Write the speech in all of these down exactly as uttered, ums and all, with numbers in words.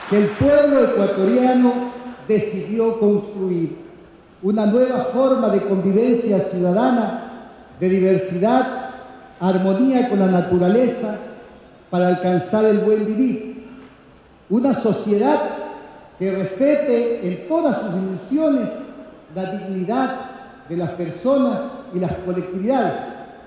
que el pueblo ecuatoriano decidió construir una nueva forma de convivencia ciudadana, de diversidad, armonía con la naturaleza, para alcanzar el buen vivir. Una sociedad que respete en todas sus dimensiones la dignidad de las personas y las colectividades.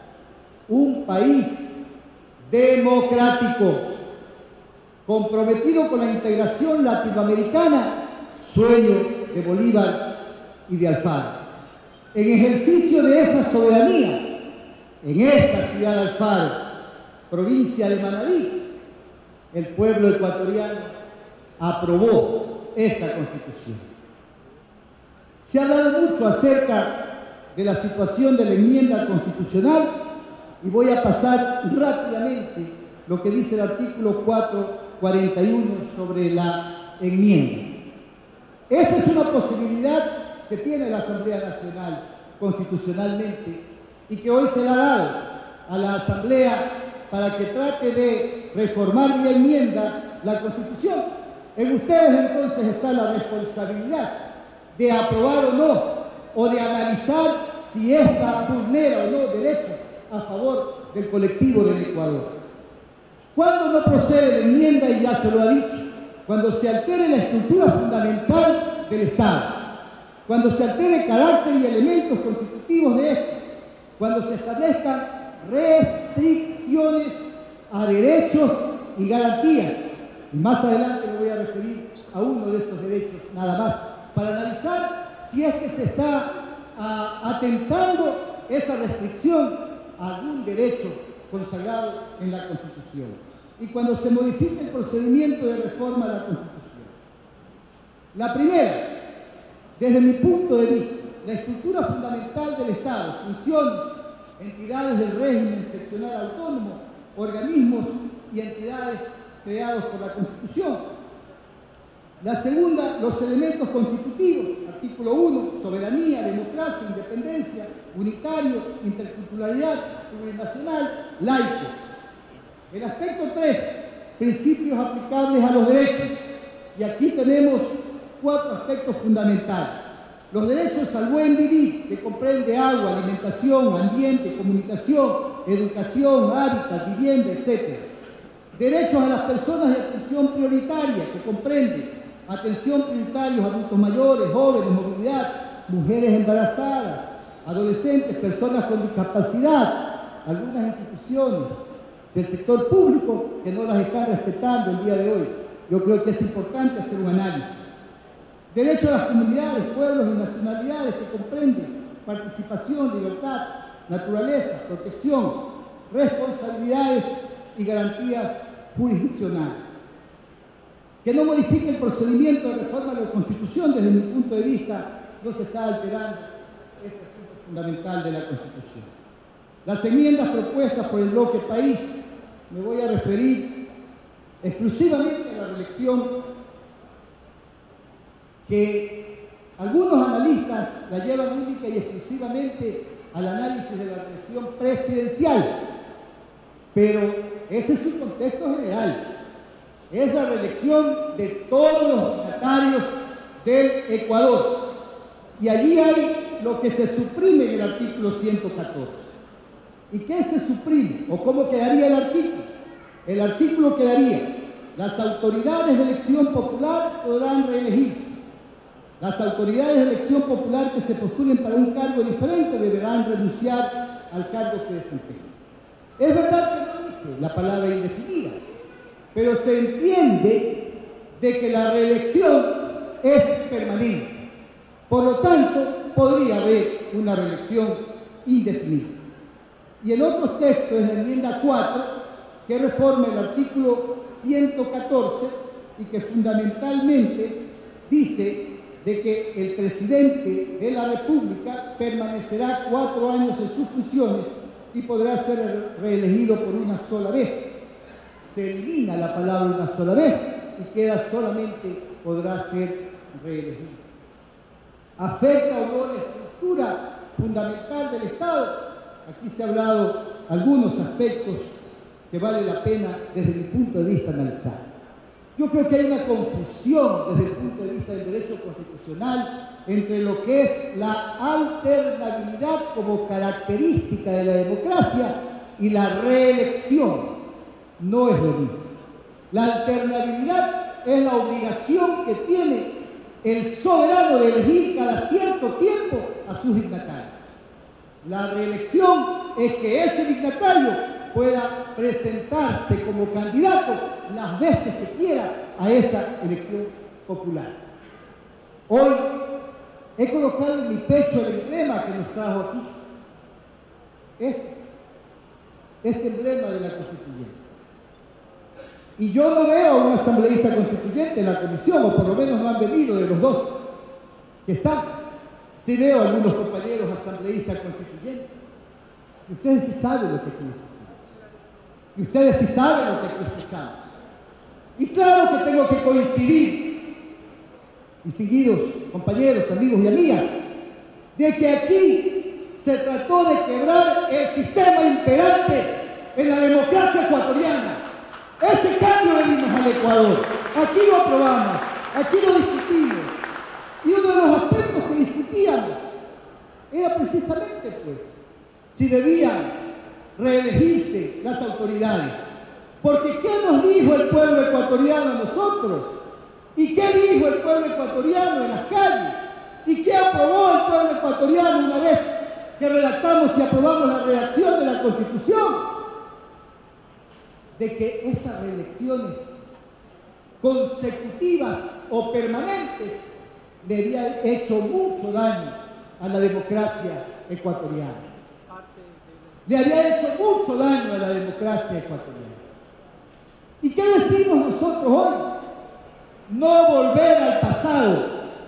Un país democrático, comprometido con la integración latinoamericana, sueño de Bolívar y de Alfaro. En ejercicio de esa soberanía, en esta ciudad de Alfaro, provincia de Manabí, el pueblo ecuatoriano aprobó esta Constitución. Se ha hablado mucho acerca de la situación de la enmienda constitucional y voy a pasar rápidamente lo que dice el artículo cuatrocientos cuarenta y uno sobre la enmienda. Esa es una posibilidad que tiene la Asamblea Nacional constitucionalmente y que hoy se le ha dado a la Asamblea para que trate de reformar vía enmienda la Constitución. En ustedes entonces está la responsabilidad de aprobar o no, o de analizar si esta vulnera o no derechos a favor del colectivo del Ecuador. ¿Cuándo no procede la enmienda? Y ya se lo ha dicho, cuando se altere la estructura fundamental del Estado, cuando se altere el carácter y elementos constitutivos de este, cuando se establezcan restricciones a derechos y garantías. Y más adelante me voy a referir a uno de esos derechos, nada más, para analizar si es que se está a, atentando esa restricción a algún derecho consagrado en la Constitución. Y cuando se modifique el procedimiento de reforma de la Constitución. La primera, desde mi punto de vista, la estructura fundamental del Estado, funciones, entidades del régimen seccional autónomo, organismos y entidades creados por la Constitución. La segunda, los elementos constitutivos, artículo uno, soberanía, democracia, independencia, unitario, interculturalidad, plurinacional, laico. El aspecto tres, principios aplicables a los derechos. Y aquí tenemos cuatro aspectos fundamentales. Los derechos al buen vivir, que comprende agua, alimentación, ambiente, comunicación, educación, hábitat, vivienda, etcétera. Derechos a las personas de atención prioritaria, que comprende atención prioritaria a adultos mayores, jóvenes, movilidad, mujeres embarazadas, adolescentes, personas con discapacidad, algunas instituciones del sector público que no las están respetando el día de hoy. Yo creo que es importante hacer un análisis. Derecho a las comunidades, pueblos y nacionalidades, que comprende participación, libertad, naturaleza, protección, responsabilidades y garantías jurisdiccionales. Que no modifique el procedimiento de reforma de la Constitución. Desde mi punto de vista, no se está alterando este asunto fundamental de la Constitución. Las enmiendas propuestas por el bloque país, me voy a referir exclusivamente a la reelección, que algunos analistas la llevan única y exclusivamente al análisis de la reelección presidencial, pero ese es su contexto general. Es la reelección de todos los dignatarios del Ecuador. Y allí hay lo que se suprime en el artículo ciento catorce. ¿Y qué se suprime? ¿O cómo quedaría el artículo? El artículo quedaría: las autoridades de elección popular podrán reelegirse. Las autoridades de elección popular que se postulen para un cargo diferente deberán renunciar al cargo que desempeñen. Es verdad que no dice la palabra indefinida, pero se entiende de que la reelección es permanente. Por lo tanto, podría haber una reelección indefinida. Y el otro texto es la enmienda cuatro, que reforma el artículo ciento catorce y que fundamentalmente dice de que el presidente de la República permanecerá cuatro años en sus funciones y podrá ser reelegido por una sola vez. Se elimina la palabra una sola vez y queda solamente podrá ser reelegido. ¿Afecta o no la estructura fundamental del Estado? Aquí se ha hablado algunos aspectos que vale la pena desde mi punto de vista analizar. Yo creo que hay una confusión desde el punto de vista del derecho constitucional entre lo que es la alternabilidad como característica de la democracia y la reelección. No es lo mismo. La alternabilidad es la obligación que tiene el soberano de elegir cada cierto tiempo a sus dignatarios. La reelección es que ese dignatario pueda presentarse como candidato las veces que quiera a esa elección popular. Hoy he colocado en mi pecho el emblema que nos trajo aquí. Este, este emblema de la Constituyente. Y yo no veo a un asambleísta constituyente en la comisión, o por lo menos no han venido de los dos que están. Sí veo a algunos compañeros asambleístas constituyentes. Y ustedes sí saben lo que aquí escuchamos. Y ustedes sí saben lo que aquí escuchamos. Y claro que tengo que coincidir, distinguidos compañeros, amigos y amigas, de que aquí se trató de quebrar el sistema imperante en la democracia ecuatoriana. Ese cambio le dimos al Ecuador. Aquí lo aprobamos, aquí lo discutimos. Y uno de los aspectos que discutíamos era precisamente, pues, si debían reelegirse las autoridades. Porque ¿qué nos dijo el pueblo ecuatoriano a nosotros? ¿Y qué dijo el pueblo ecuatoriano en las calles? ¿Y qué aprobó el pueblo ecuatoriano una vez que redactamos y aprobamos la redacción de la Constitución? De que esas reelecciones consecutivas o permanentes le habían hecho mucho daño a la democracia ecuatoriana. Le había hecho mucho daño a la democracia ecuatoriana. ¿Y qué decimos nosotros hoy? No volver al pasado.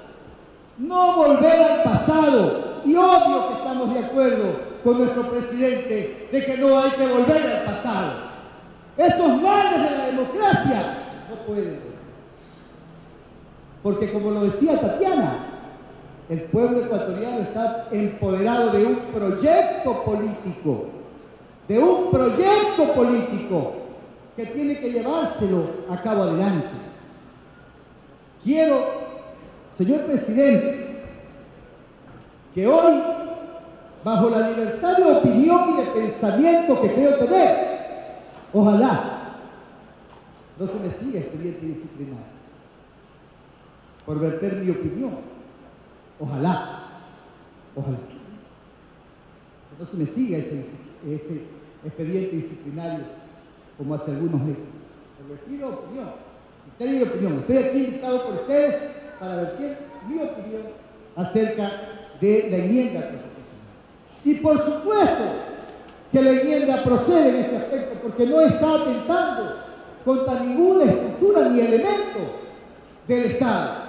No volver al pasado. Y obvio que estamos de acuerdo con nuestro presidente de que no hay que volver al pasado. Esos males de la democracia no pueden. Porque como lo decía Tatiana, el pueblo ecuatoriano está empoderado de un proyecto político, de un proyecto político que tiene que llevárselo a cabo adelante. Quiero, señor presidente, que hoy, bajo la libertad de opinión y de pensamiento que creo tener, ojalá no se me siga expediente disciplinario por verter mi opinión. Ojalá, ojalá. No se me siga ese, ese expediente disciplinario como hace algunos meses. Por vertir opinión. Usted mi opinión. Estoy aquí invitado por ustedes para vertir mi opinión acerca de la enmienda constitucional. Y por supuesto que la enmienda procede en este aspecto porque no está atentando contra ninguna estructura ni elemento del Estado.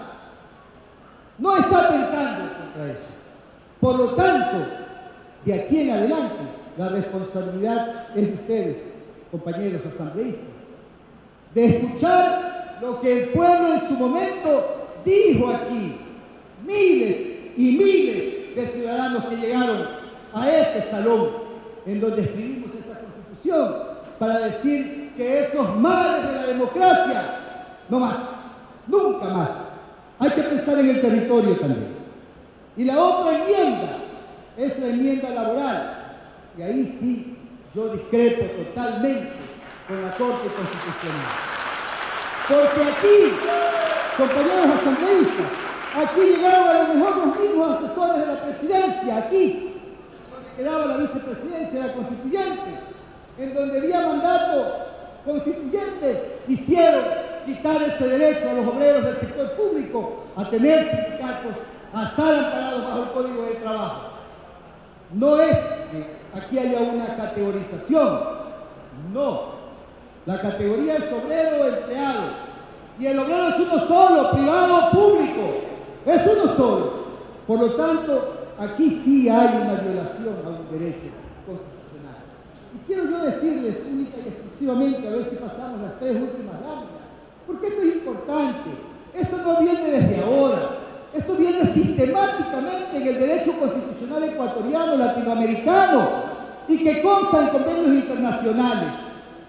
No está atentando contra eso. Por lo tanto, de aquí en adelante, la responsabilidad es de ustedes, compañeros asambleístas, de escuchar lo que el pueblo en su momento dijo aquí. Miles y miles de ciudadanos que llegaron a este salón en donde escribimos esa Constitución para decir que esos males de la democracia, no más, nunca más. Hay que pensar en el territorio también. Y la otra enmienda es la enmienda laboral. Y ahí sí, yo discrepo totalmente con la Corte Constitucional. Porque aquí, compañeros asambleístas, aquí llegaron a lo mejor los mismos asesores de la presidencia, aquí, donde quedaba la vicepresidencia de la Constituyente, en donde había mandato constituyente, quisieron quitar ese derecho a los obreros del sector público a tener sindicatos, a estar amparados bajo el Código de Trabajo. No es que aquí haya una categorización, no. La categoría es obrero o empleado. Y el obrero es uno solo, privado o público. Es uno solo. Por lo tanto, aquí sí hay una violación a un derecho constitucional. Y quiero yo decirles única y exclusivamente, a ver si pasamos las tres últimas láminas, porque esto es importante. Esto no viene desde ahora. Esto viene sistemáticamente en el derecho constitucional ecuatoriano, latinoamericano, y que consta en convenios internacionales.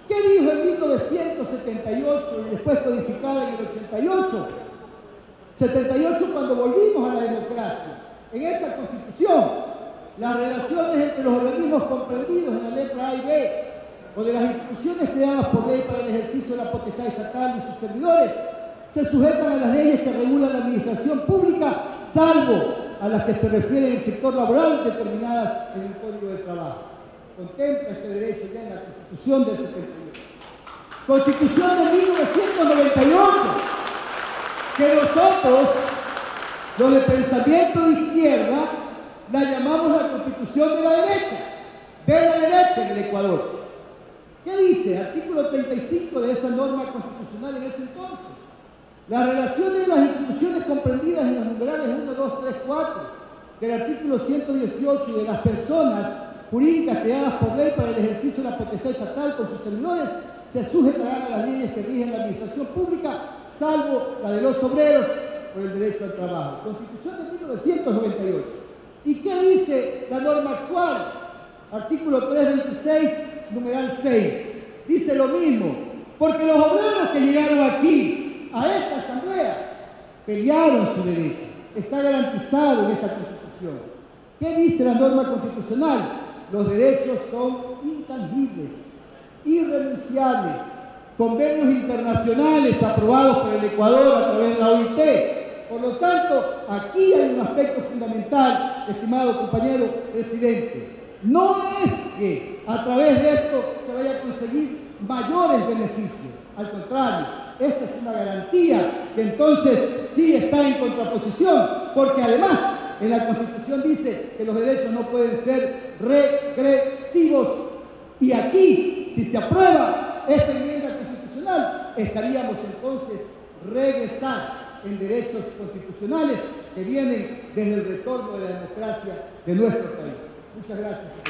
¿Qué dijo en mil novecientos setenta y ocho y después codificada en el ochenta y ocho? setenta y ocho cuando volvimos a la democracia. En esa Constitución, las relaciones entre los organismos comprendidos en la letra A y B o de las instituciones creadas por ley para el ejercicio de la potestad estatal y sus servidores se sujetan a las leyes que regulan la administración pública, salvo a las que se refieren al sector laboral determinadas en el Código de Trabajo. Contempla este derecho ya en la Constitución del setenta y ocho. Constitución de mil novecientos noventa y ocho, que nosotros, los de pensamiento de izquierda, la llamamos la Constitución de la derecha, de la derecha en el Ecuador. ¿Qué dice? Artículo treinta y cinco de esa norma constitucional en ese entonces. Las relaciones de las instituciones comprendidas en los numerales uno, dos, tres, cuatro del artículo ciento dieciocho y de las personas jurídicas creadas por ley para el ejercicio de la potestad estatal con sus servidores se sujetarán a las leyes que rigen la administración pública, salvo la de los obreros por el derecho al trabajo. Constitución de mil novecientos noventa y ocho. ¿Y qué dice la norma actual? Artículo trescientos veintiséis, numeral seis. Dice lo mismo, porque los obreros que llegaron aquí, a esta asamblea, pelearon su derecho. Está garantizado en esta Constitución. ¿Qué dice la norma constitucional? Los derechos son intangibles, irrenunciables. Convenios internacionales aprobados por el Ecuador a través de la O I T. Por lo tanto, aquí hay un aspecto fundamental, estimado compañero presidente. No es que a través de esto se vaya a conseguir mayores beneficios. Al contrario, esta es una garantía que entonces sí está en contraposición, porque además en la Constitución dice que los derechos no pueden ser regresivos. Y aquí, si se aprueba esta enmienda constitucional, estaríamos entonces regresar en derechos constitucionales que vienen desde el retorno de la democracia de nuestro país. Muchas gracias.